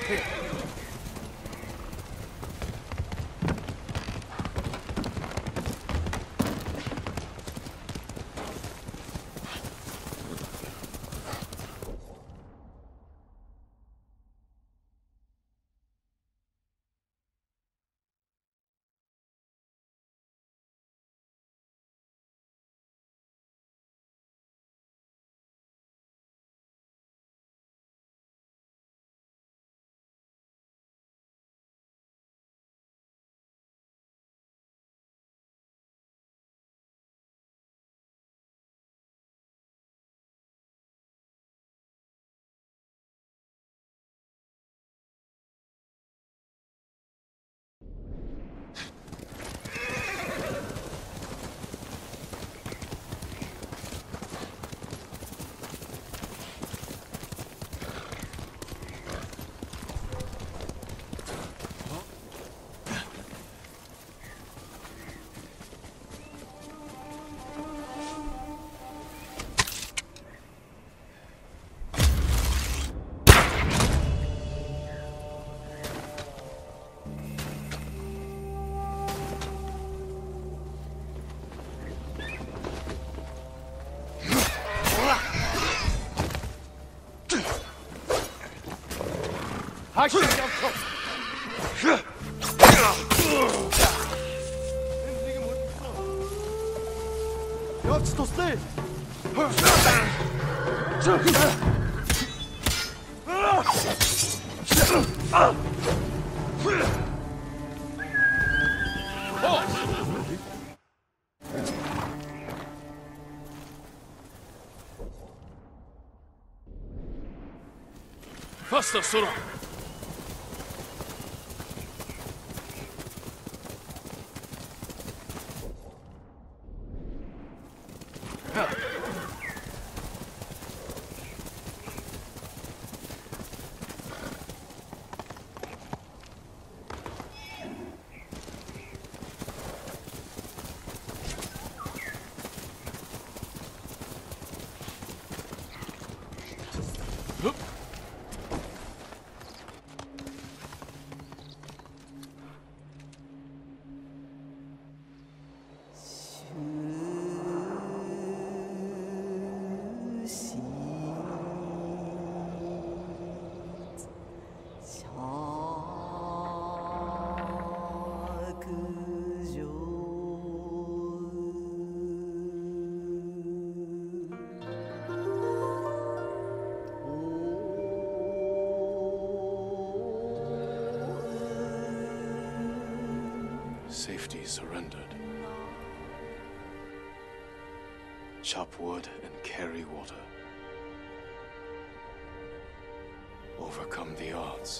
Halt dich am Kopf! Jak to ty? Faster, Sora! Safety surrendered. Chop wood and carry water. Overcome the odds.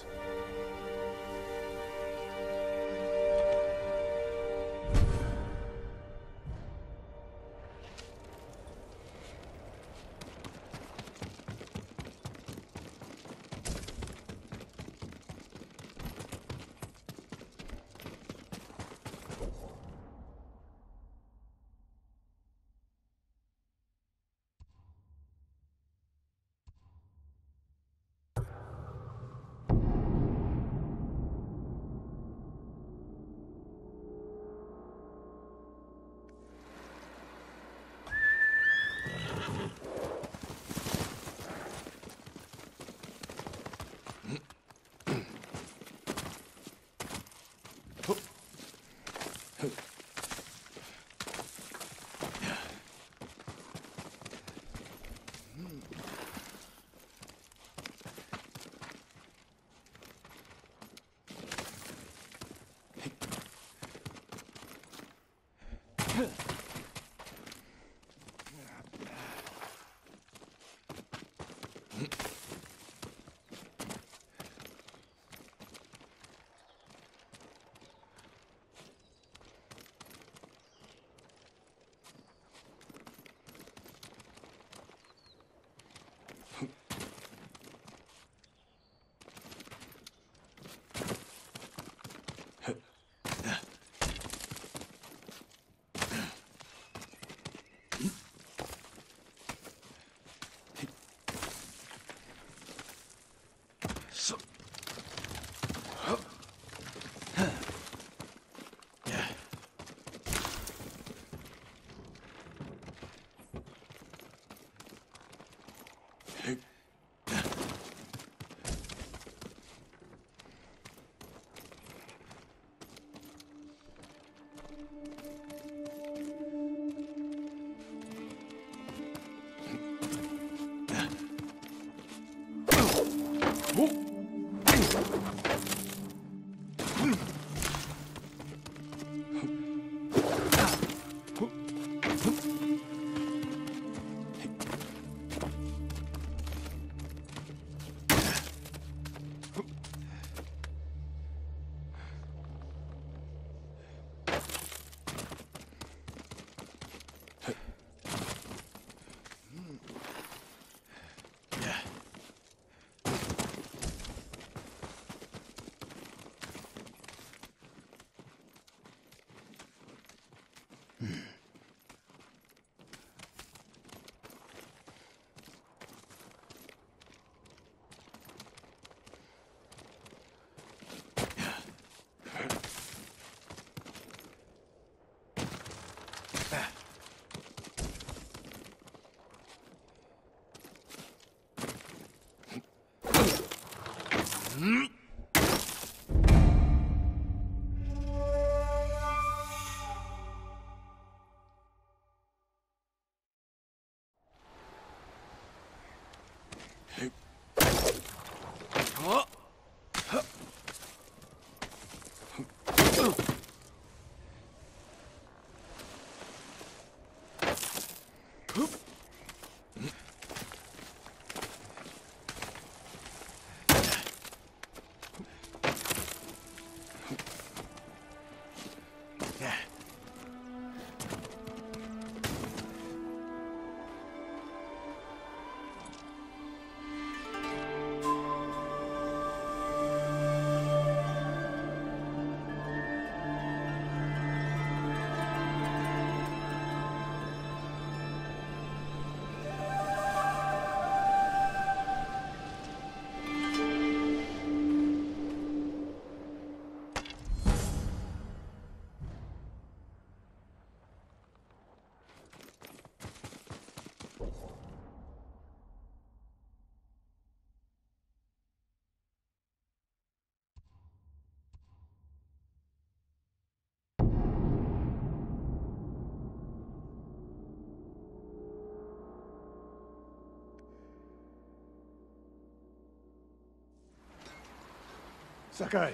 Sakai.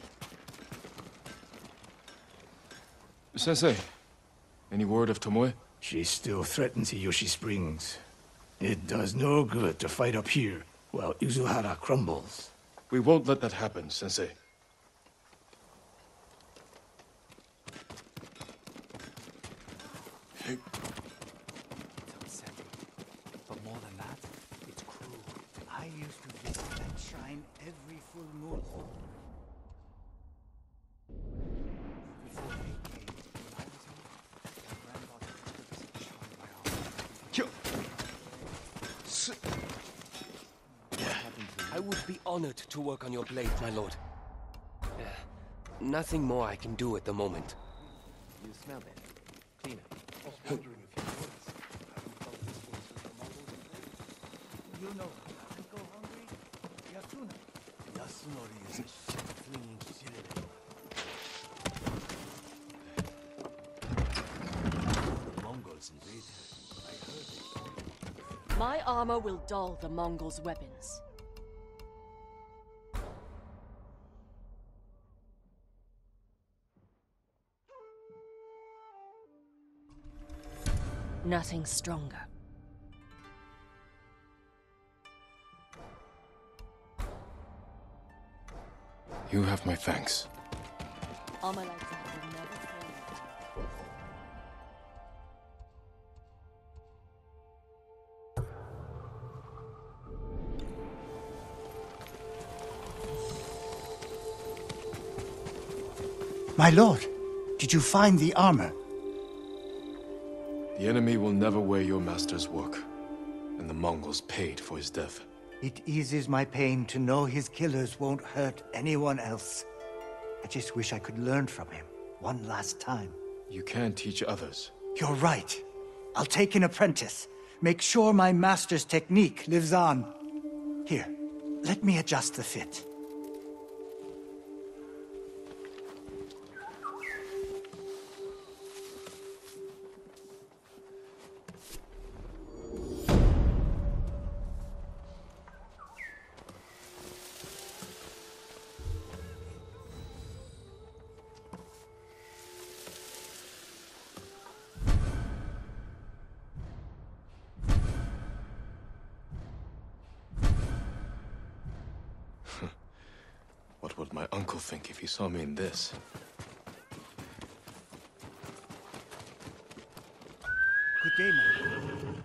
Sensei, any word of Tomoe? She still threatens Hiyoshi Springs. It does no good to fight up here while Uzuhara crumbles. We won't let that happen, Sensei. It's upsetting. But more than that, it's cruel. I used to visit that shrine every full moon. Before they came, when I was young, my grandfather took us to the shrine by our I would be honored to work on your blade, my lord. Nothing more I can do at the moment. You smell it. Clean it. You know, I go hungry. Yasuna. Yasunori is a shit-flinging citadel. The Mongols invaded. I heard it. My armor will dull the Mongols' weapons. Nothing stronger. You have my thanks. Armor like that will never fail. My lord, did you find the armor? The enemy will never wear your master's work, and the Mongols paid for his death. It eases my pain to know his killers won't hurt anyone else. I just wish I could learn from him one last time. You can teach others. You're right. I'll take an apprentice. Make sure my master's technique lives on. Here, let me adjust the fit. would my uncle think if he saw me in this? Good day, man.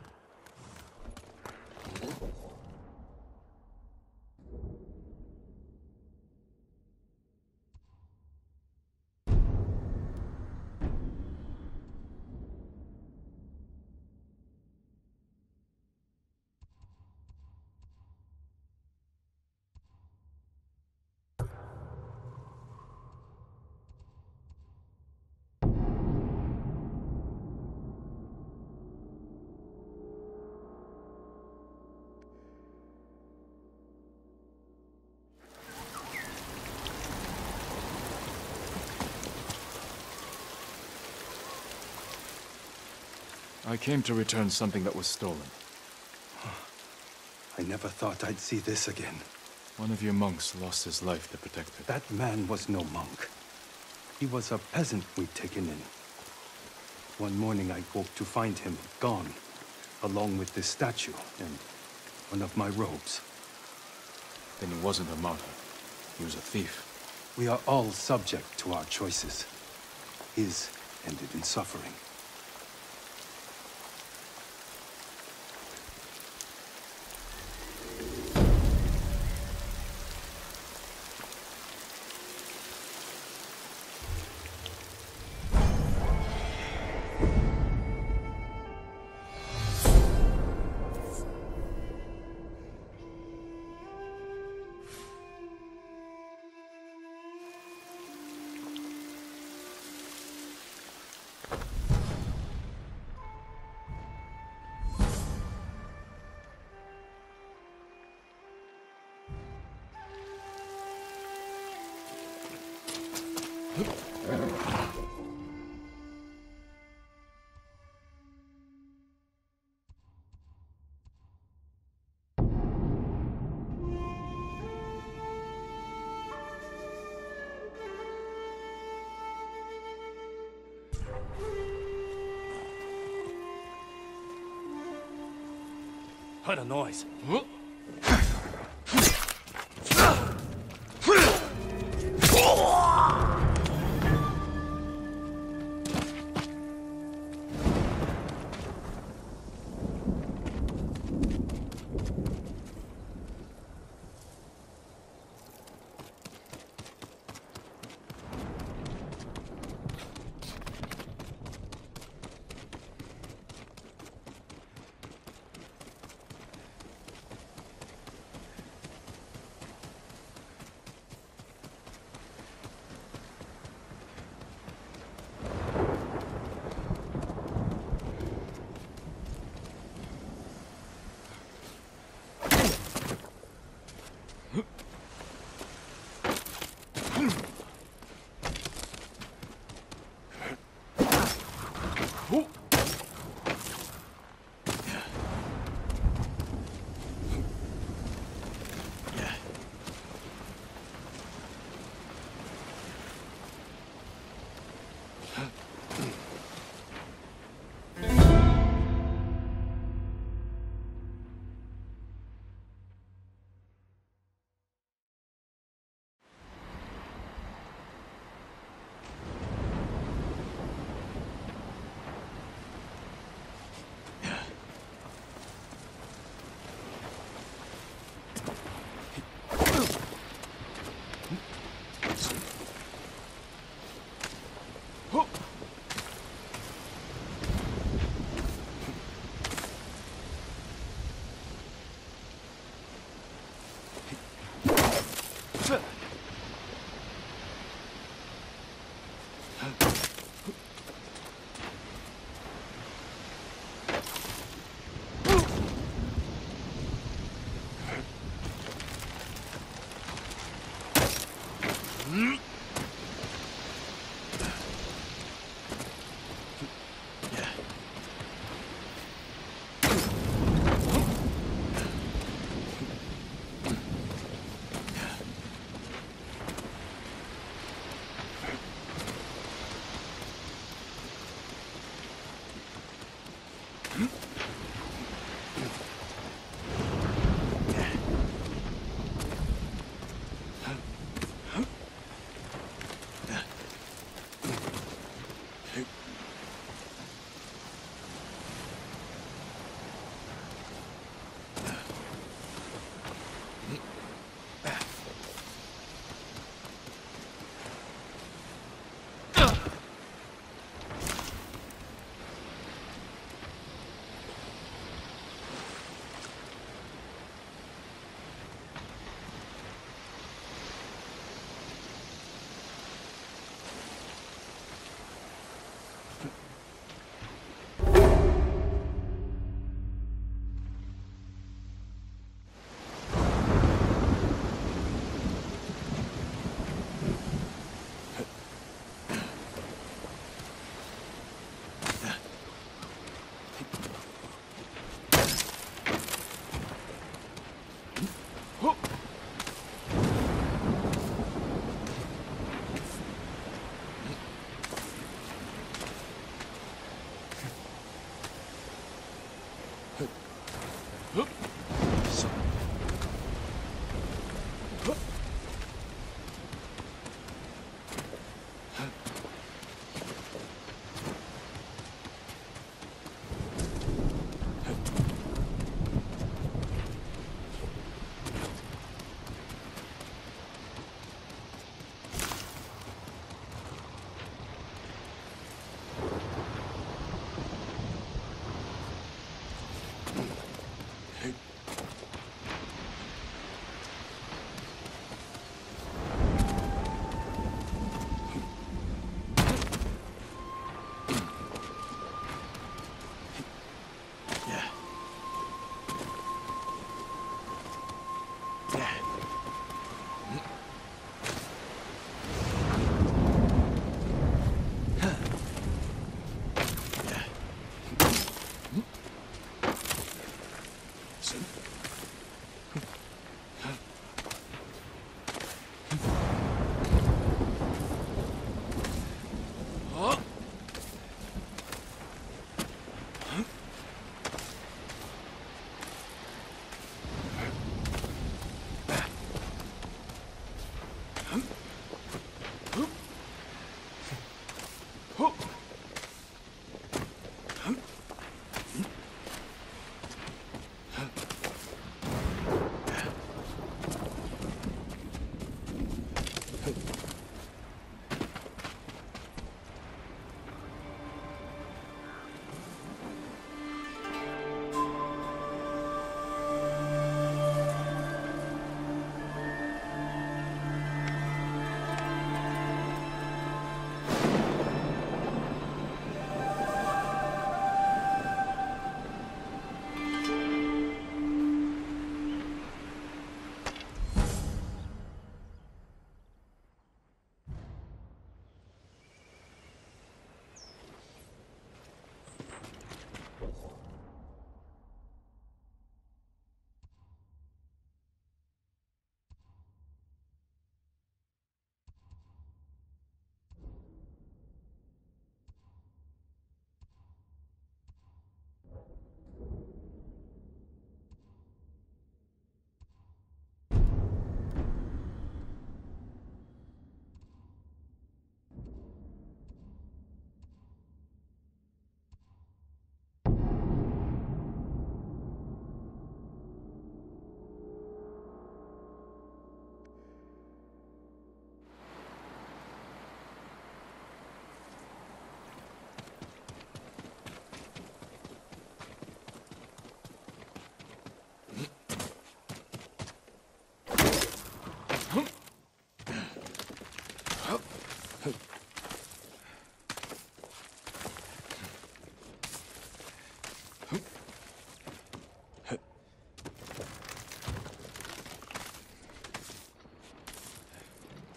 I came to return something that was stolen. I never thought I'd see this again. One of your monks lost his life to protect it. That man was no monk. He was a peasant we'd taken in. One morning I woke to find him gone, along with this statue and one of my robes. Then he wasn't a martyr. He was a thief. We are all subject to our choices. His ended in suffering. Heard a noise.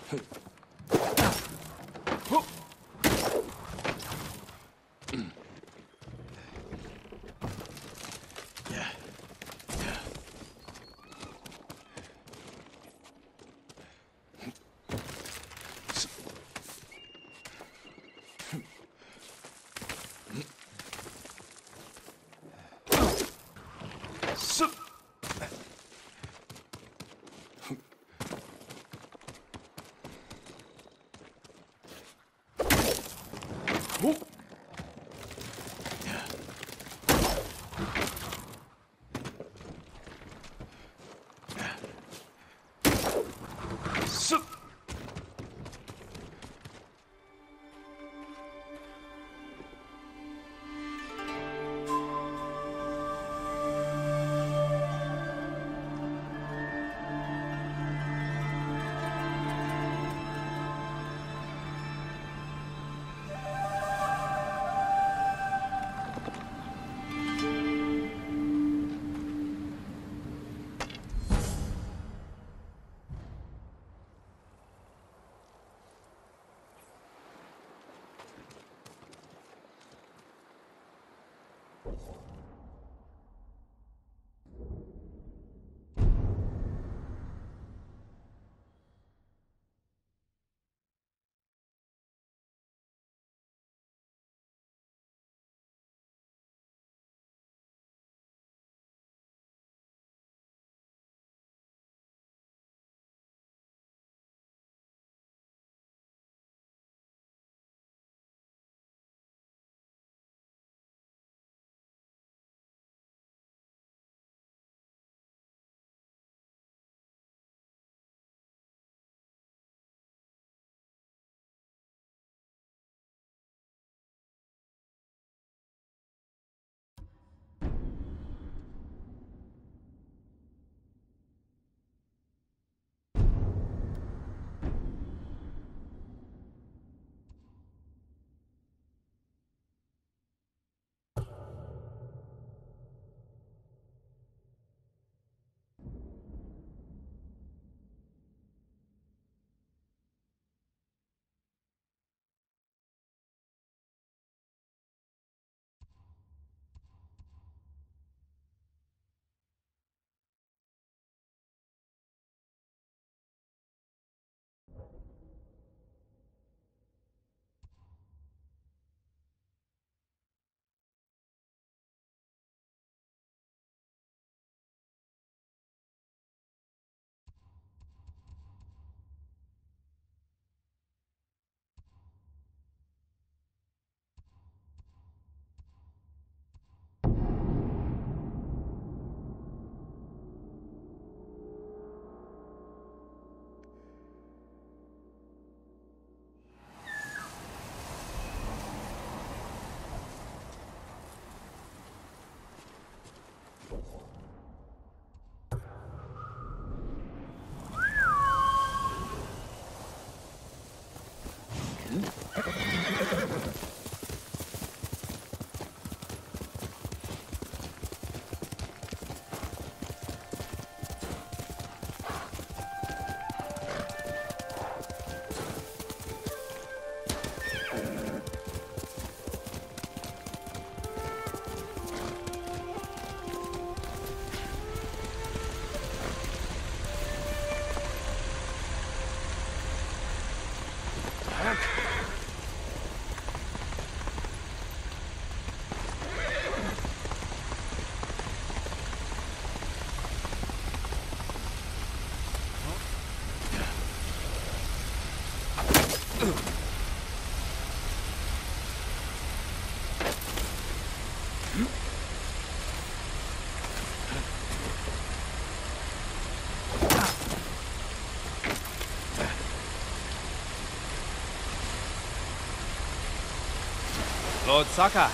Lord Sakai,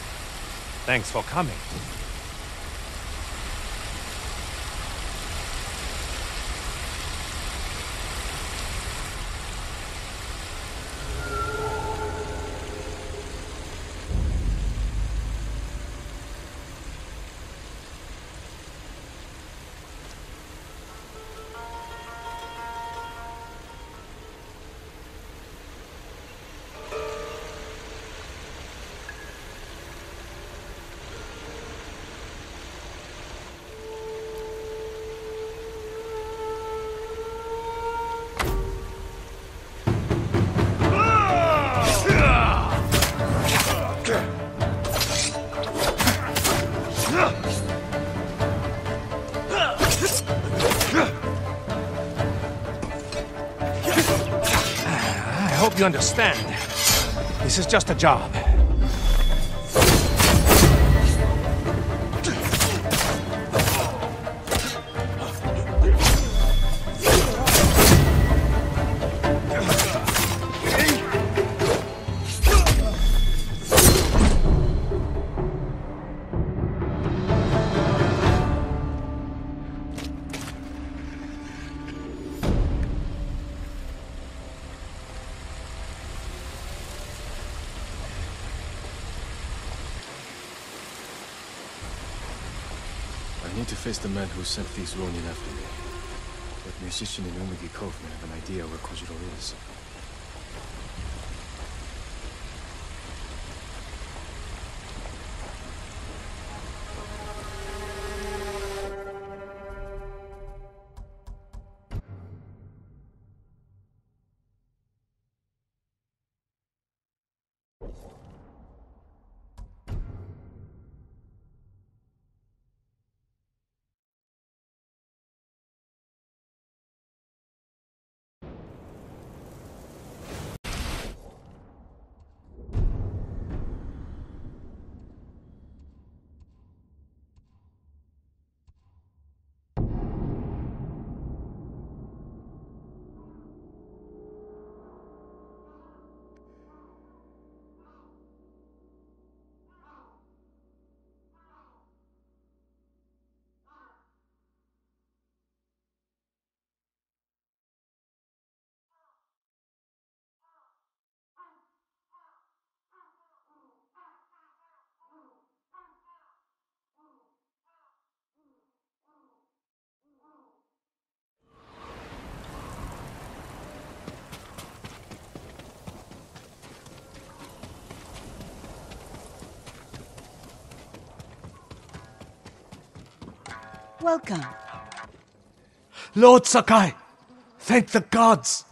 thanks for coming. You understand? This is just a job. I need to face the man who sent these Ronin after me. That musician in Umegi Cove may have an idea where Kojiro is. Welcome. Lord Sakai! Thank the gods!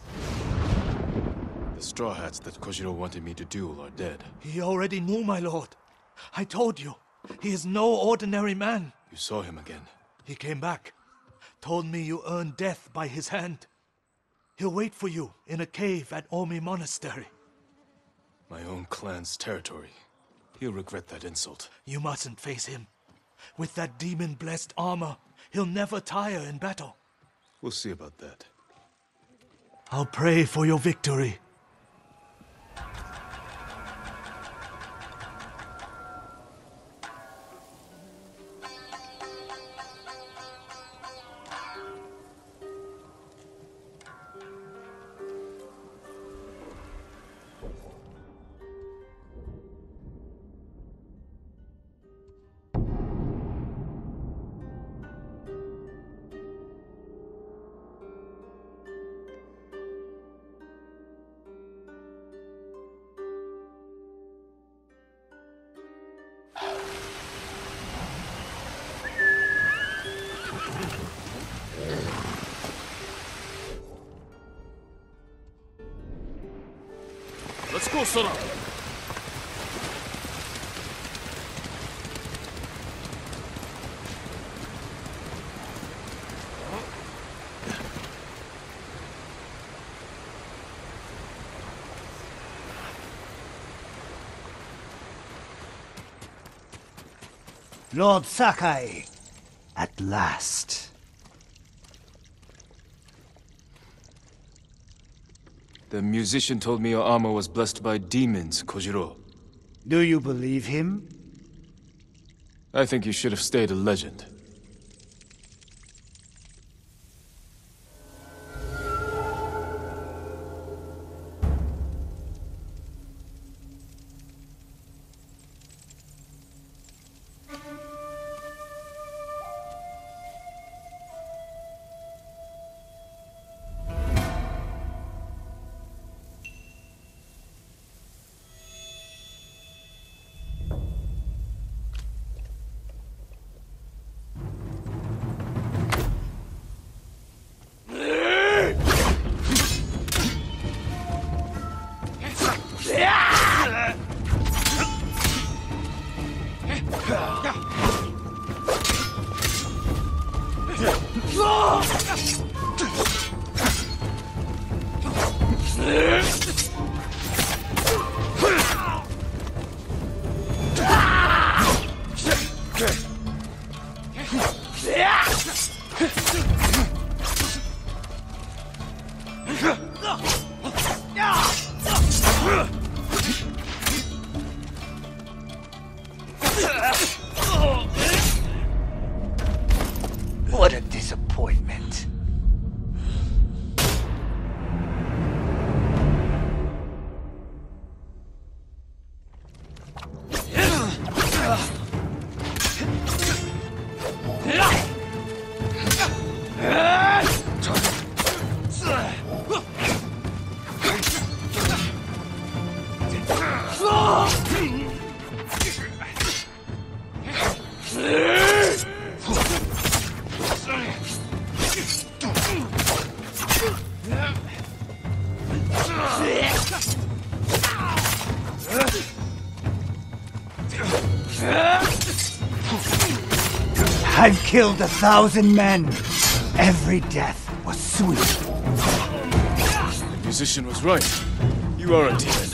The Straw Hats that Kojiro wanted me to duel are dead. He already knew, my lord. I told you, he is no ordinary man. You saw him again. He came back, told me you earned death by his hand. He'll wait for you in a cave at Omi Monastery. My own clan's territory. He'll regret that insult. You mustn't face him. With that demon-blessed armor, he'll never tire in battle. We'll see about that. I'll pray for your victory. Let's go, Sora! Lord Sakai, at last. The musician told me your armor was blessed by demons, Kojiro. Do you believe him? I think you should have stayed a legend. What a disappointment. I've killed 1,000 men. Every death was sweet. The musician was right. You are a demon.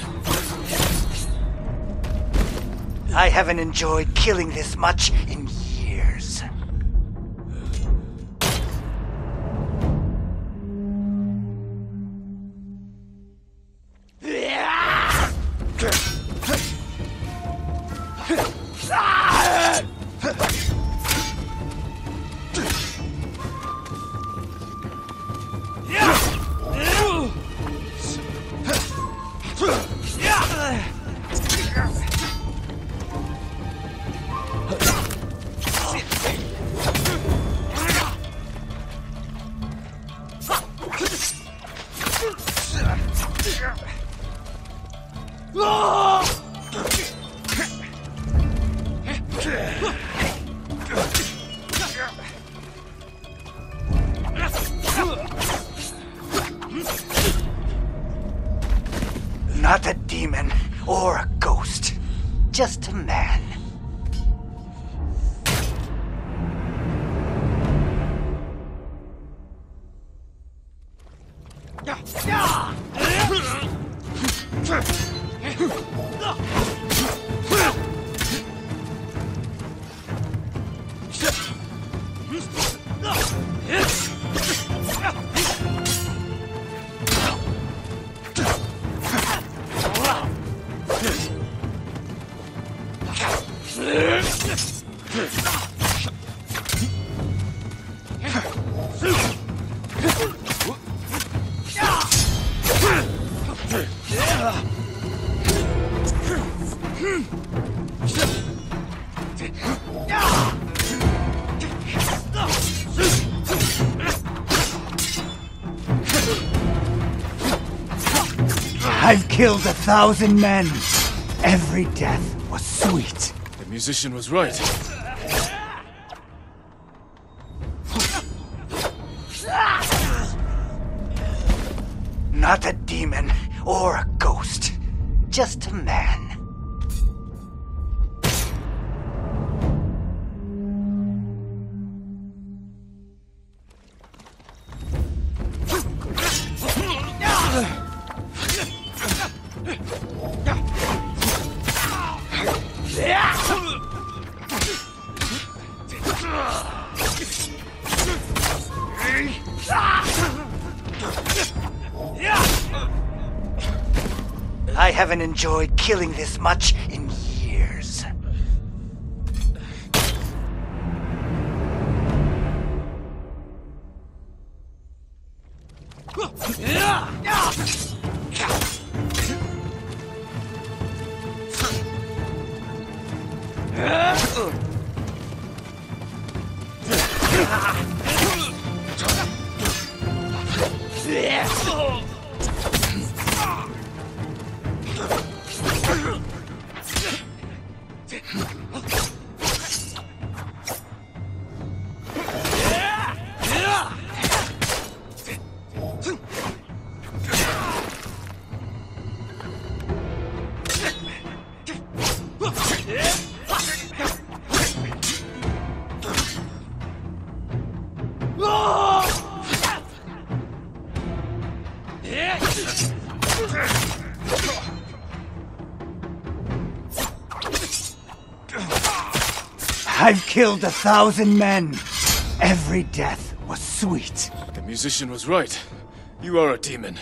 I haven't enjoyed killing this much in years. Not a demon or a ghost, just a man. I've killed 1,000 men. Every death was sweet. The musician was right. Not a demon or a ghost, just a man. I haven't enjoyed killing this much in years. I've killed 1,000 men. Every death was sweet. The musician was right. You are a demon.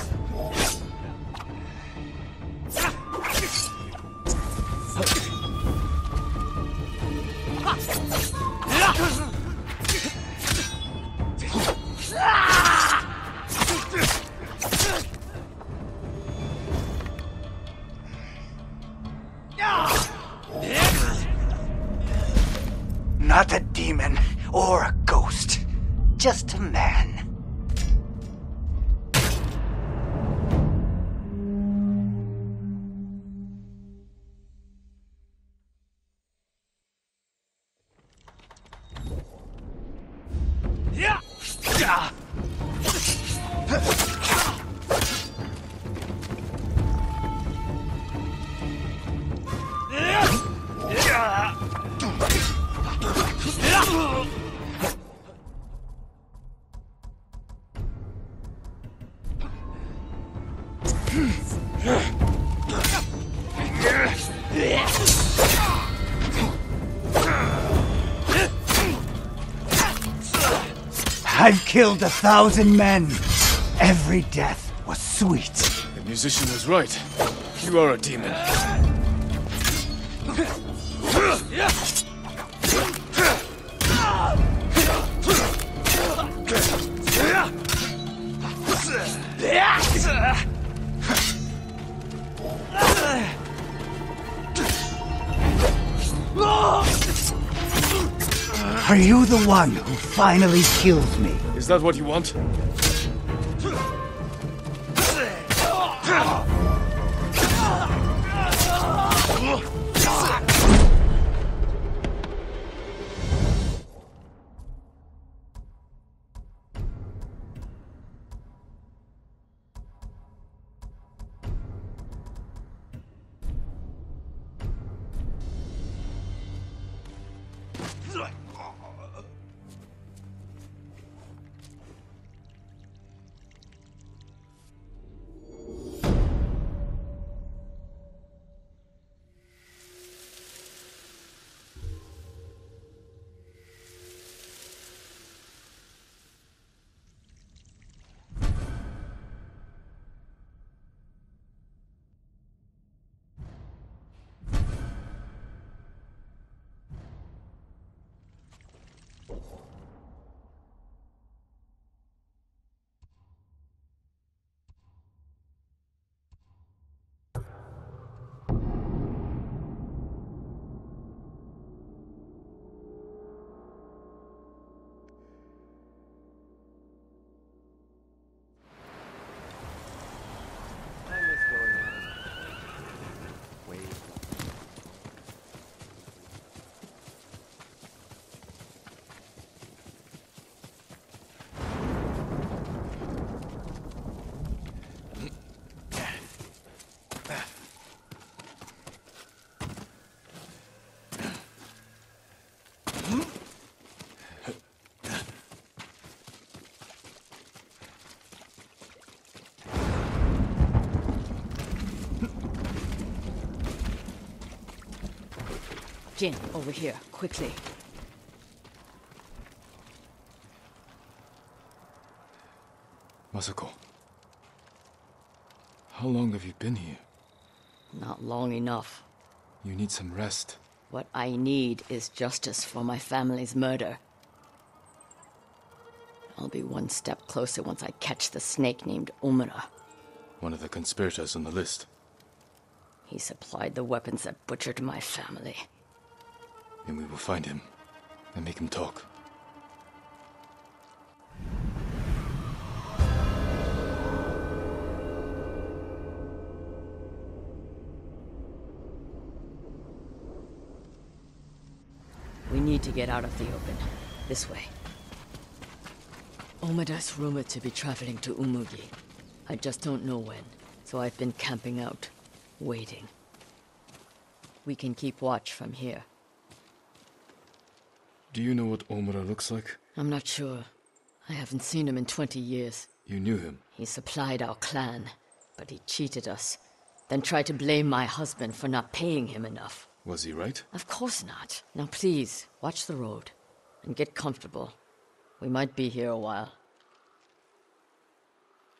Not a demon or a ghost, just a man. I've killed 1,000 men. Every death was sweet. The musician was right. You are a demon. Are you the one who finally kills me? Is that what you want? Jin, over here, quickly. Masako. How long have you been here? Not long enough. You need some rest. What I need is justice for my family's murder. I'll be one step closer once I catch the snake named Omura. One of the conspirators on the list. He supplied the weapons that butchered my family. And we will find him and make him talk. We need to get out of the open. This way. Omura's rumored to be traveling to Umugi. I just don't know when, so I've been camping out, waiting. We can keep watch from here. Do you know what Omura looks like? I'm not sure. I haven't seen him in 20 years. You knew him. He supplied our clan, but he cheated us. Then tried to blame my husband for not paying him enough. Was he right? Of course not. Now please, watch the road. And get comfortable. We might be here a while.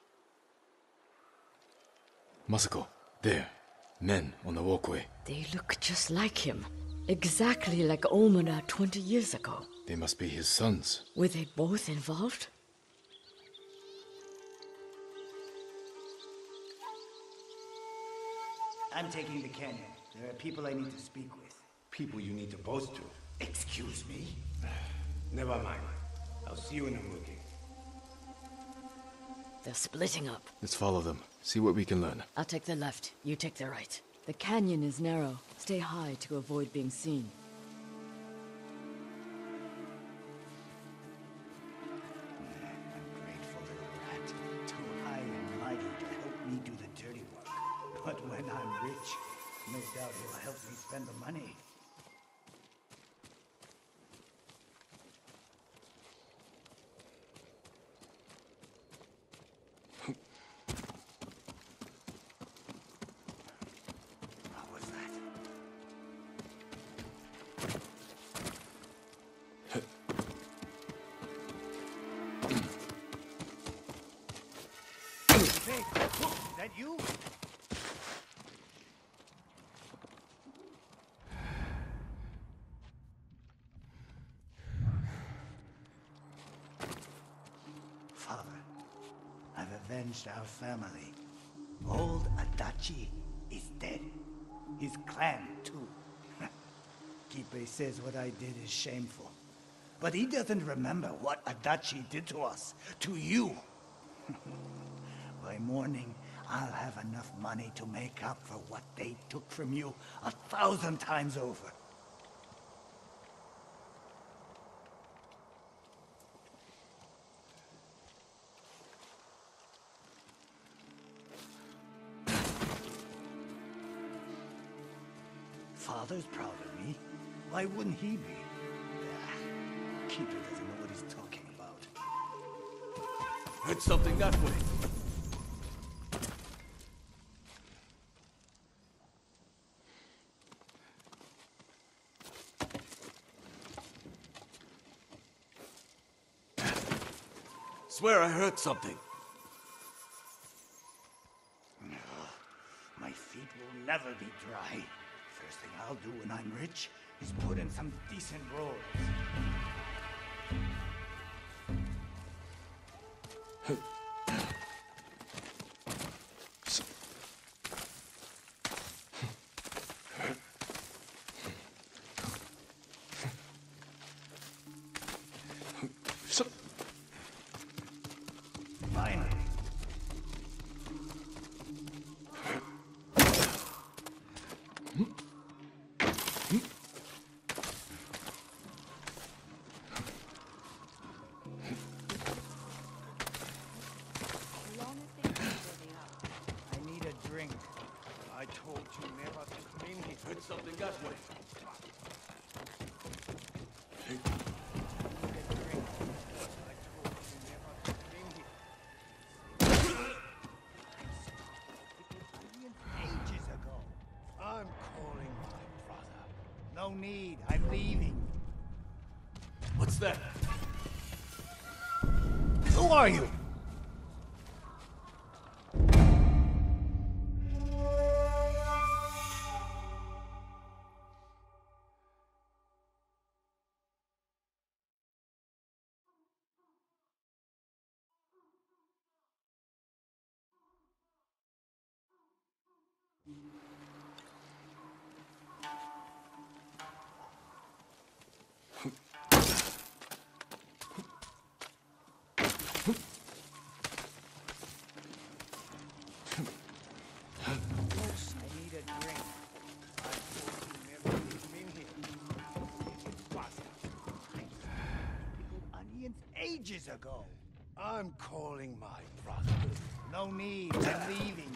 Masako, there. Men on the walkway. They look just like him. Exactly like Omura 20 years ago. They must be his sons. Were they both involved? I'm taking the canyon. There are people I need to speak with. People you need to boast to. Excuse me? Never mind. I'll see you in Umugi. They're splitting up. Let's follow them. See what we can learn. I'll take the left, you take the right. The canyon is narrow. Stay high to avoid being seen. I'm grateful little rat. Too high and mighty to help me do the dirty work. But when I'm rich, no doubt he'll help me spend the money. What was that? Hey, is that you? Father, I've avenged our family. Old Adachi is dead. His clan, too. Kipe says what I did is shameful. But he doesn't remember what Adachi did to us, to you. By morning, I'll have enough money to make up for what they took from you 1,000 times over. Father's proud of me. Why wouldn't he be? Keeper doesn't know what he's talking about. Heard something that way. Swear I heard something. My feet will never be dry. First thing I'll do when I'm rich is put in some decent rolls. Finally. I need a drink. I told you never to come in here. Heard something that way. Ages ago. I'm calling my brother. No need. I'm leaving. What's that? Who are you? I need a drink. I told you never to come in here. It's pasta. I pickled onions ages ago. I'm calling my brother. No need. I'm leaving.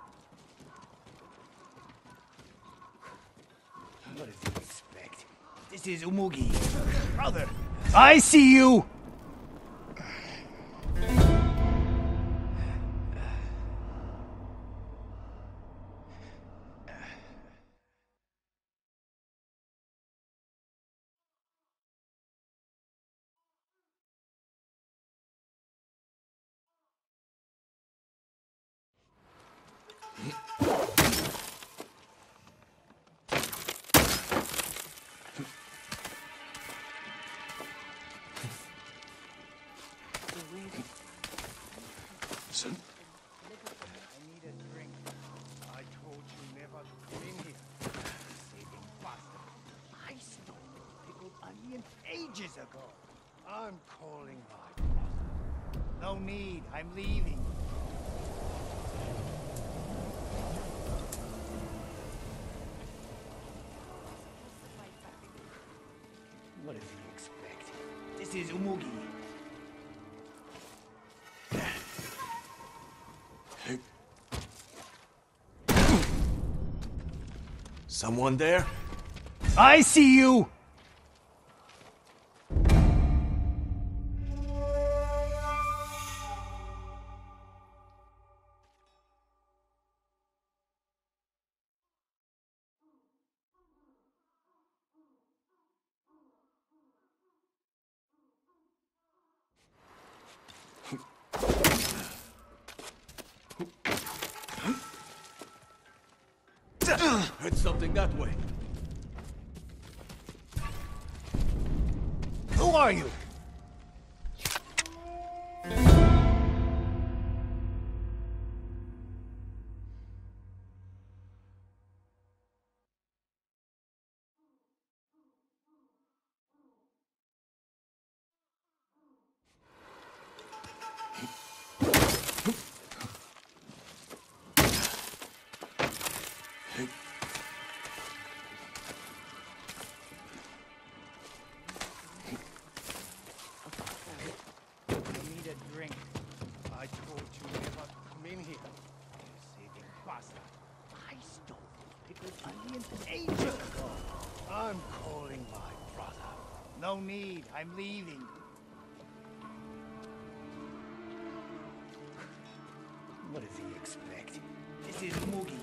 What does he expect? This is Umugi. Brother, I see you! Son? I need a drink. I told you never to come in here. Saving bastard. I stole pickled onion ages ago. I'm calling my brother. No need. I'm leaving. What does he expect? This is Umugi. Someone there? I see you! Heard something that way. Who are you? I'm calling my brother. No need. I'm leaving. What does he expect? This is Mugi.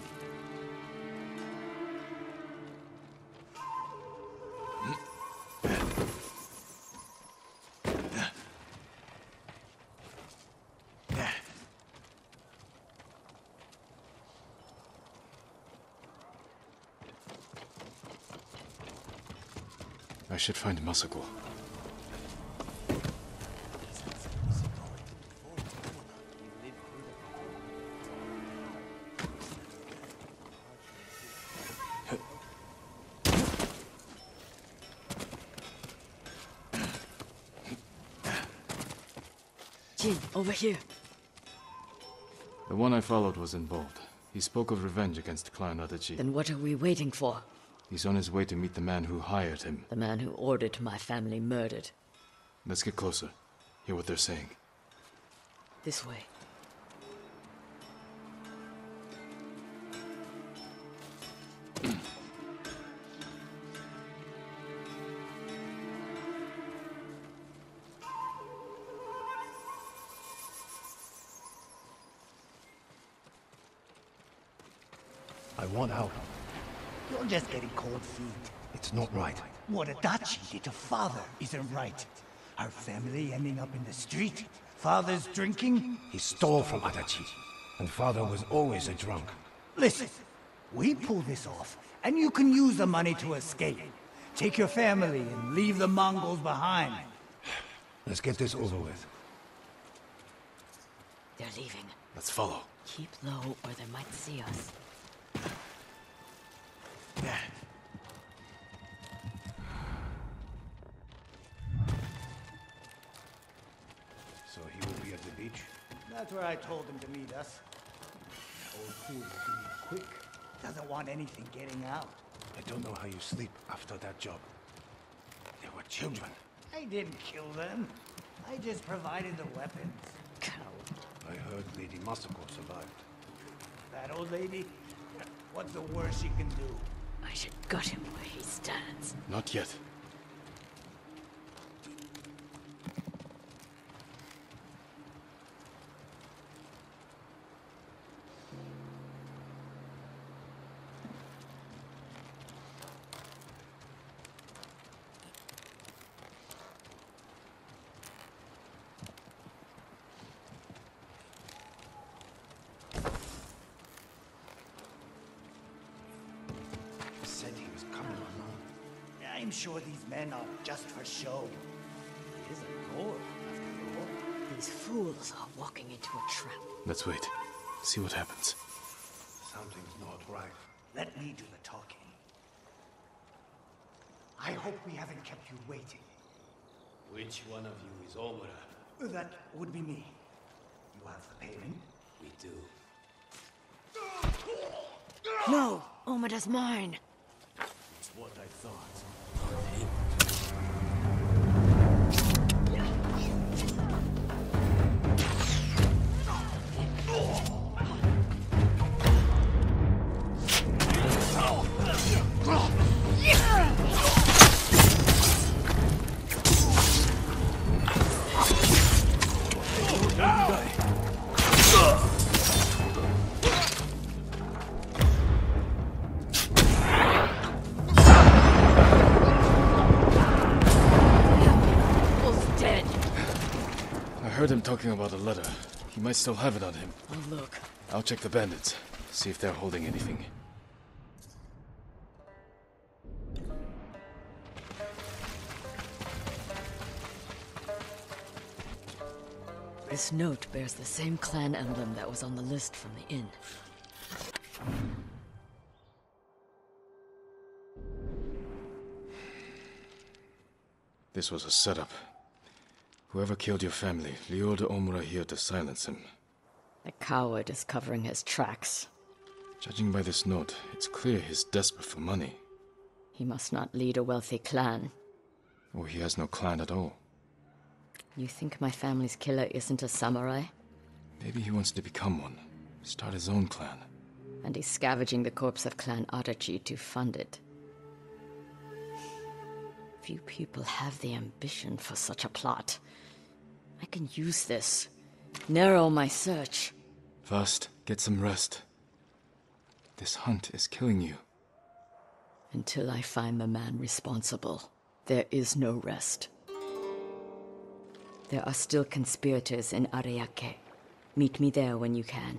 I should find Masako. Jin, over here. The one I followed was involved. He spoke of revenge against Clan Adachi. Then what are we waiting for? He's on his way to meet the man who hired him. The man who ordered my family murdered. Let's get closer. Hear what they're saying. This way. I want out. You're just getting cold feet. It's not right. What Adachi did to father isn't right. Our family ending up in the street. Father's drinking. He stole from Adachi, and father was always a drunk. Listen, we pull this off, and you can use the money to escape. Take your family and leave the Mongols behind. Let's get this over with. They're leaving. Let's follow. Keep low or they might see us. So he will be at the beach? That's where I told him to meet us. Old fool will be quick. Doesn't want anything getting out. I don't know how you sleep after that job. They were children. I didn't kill them. I just provided the weapons. Coward. I heard Lady Masako survived. That old lady? What's the worst she can do? I should gut him where he stands. Not yet. Said he was coming alone. I'm sure these men are just for show. He is a lord, after all. He These fools are walking into a trap. Let's wait. See what happens. Something's not right. Let me do the talking. I hope we haven't kept you waiting. Which one of you is Omura? That would be me. You have the payment? We do. No! Omada's mine! It's what I thought. I heard him talking about a letter. He might still have it on him. Oh, look. I'll check the bandits. See if they're holding anything. This note bears the same clan emblem that was on the list from the inn. This was a setup. Whoever killed your family lured Omura here to silence him. The coward is covering his tracks. Judging by this note, it's clear he's desperate for money. He must not lead a wealthy clan. Or he has no clan at all. You think my family's killer isn't a samurai? Maybe he wants to become one. Start his own clan. And he's scavenging the corpse of Clan Adachi to fund it. Few people have the ambition for such a plot. I can use this. Narrow my search. First, get some rest. This hunt is killing you. Until I find the man responsible, there is no rest. There are still conspirators in Ariake. Meet me there when you can.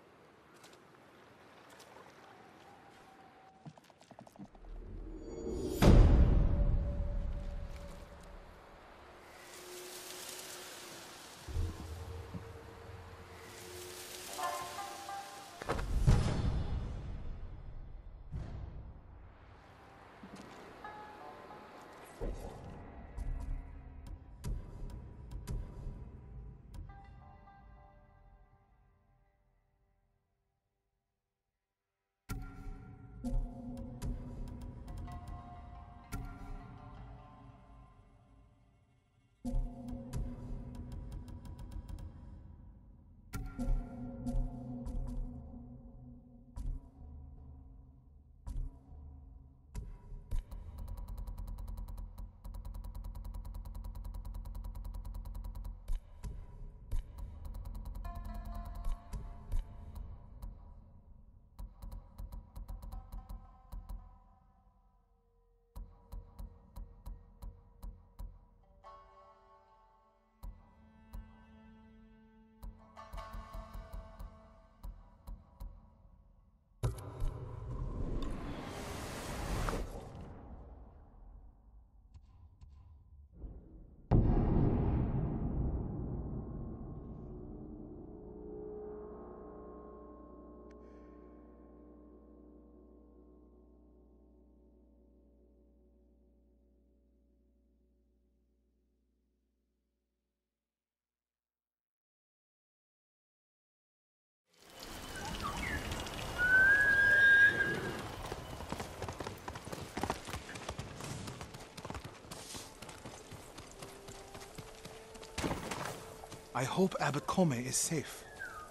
I hope Abbot Kome is safe.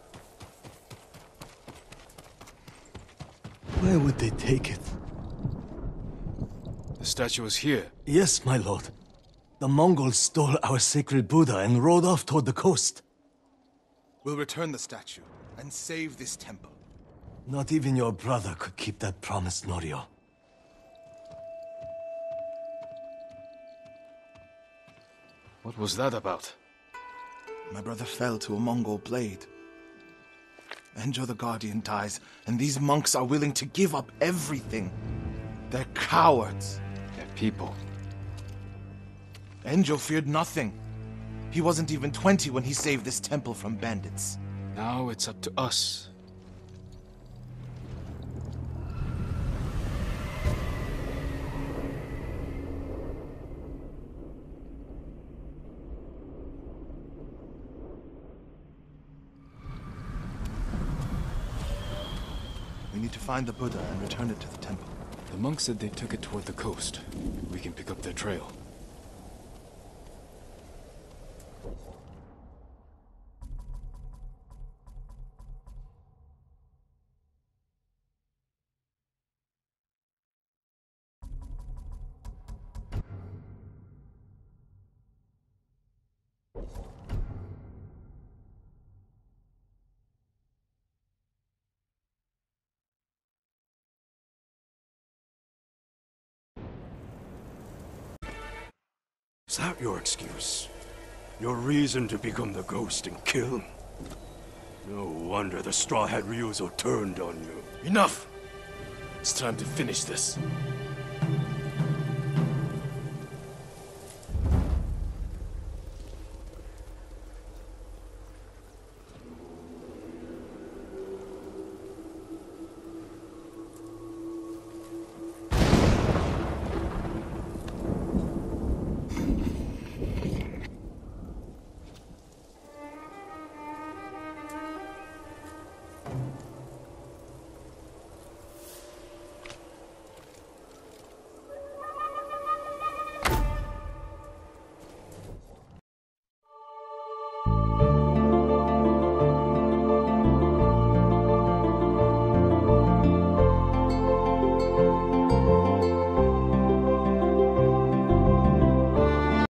Where would they take it? The statue is here. Yes, my lord. The Mongols stole our sacred Buddha and rode off toward the coast. We'll return the statue and save this temple. Not even your brother could keep that promise, Norio. What was that about? My brother fell to a Mongol blade. Enjo the Guardian dies, and these monks are willing to give up everything. They're cowards. They're people. Enjo feared nothing. He wasn't even 20 when he saved this temple from bandits. Now it's up to us. We need to find the Buddha and return it to the temple. The monks said they took it toward the coast. We can pick up their trail. Is that your excuse? Your reason to become the ghost and kill? No wonder the Straw Hat Ryuzo turned on you. Enough! It's time to finish this.